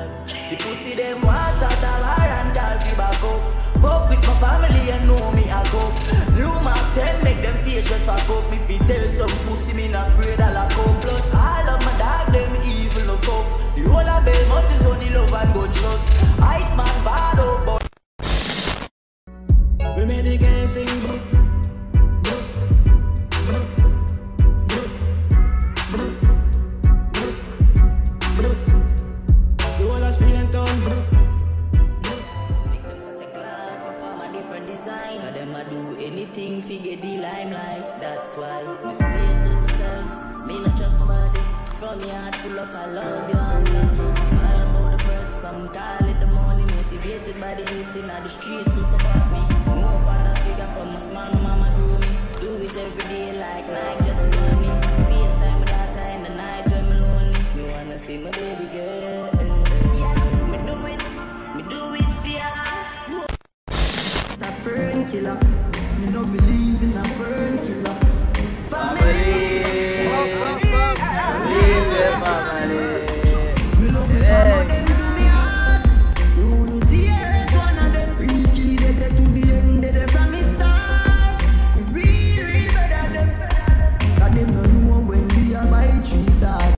God. The pussy them was start a war and call me back up. Fuck with my family and know me a go. New Mark 10 make them face just fuck up. If you tell some pussy me not afraid I'll go. Plus all of my dog them evil of up. The whole of Belmont is only love and gunshot. Iceman bad up but we made the gang sing bro. Anything to get the limelight, that's why me stay to myself, me not trust nobody. From me heart full up, I love you and love you. All about the birds, some call it the morning. Motivated by the youth in the streets who support me. No father figure from my small mama do me. Do it every day like Nike, just for me. FaceTime with that time, the night when me lonely. Me wanna see my baby girl. Me do it for ya. That fern killer. Me no believe in a fern killer. Family.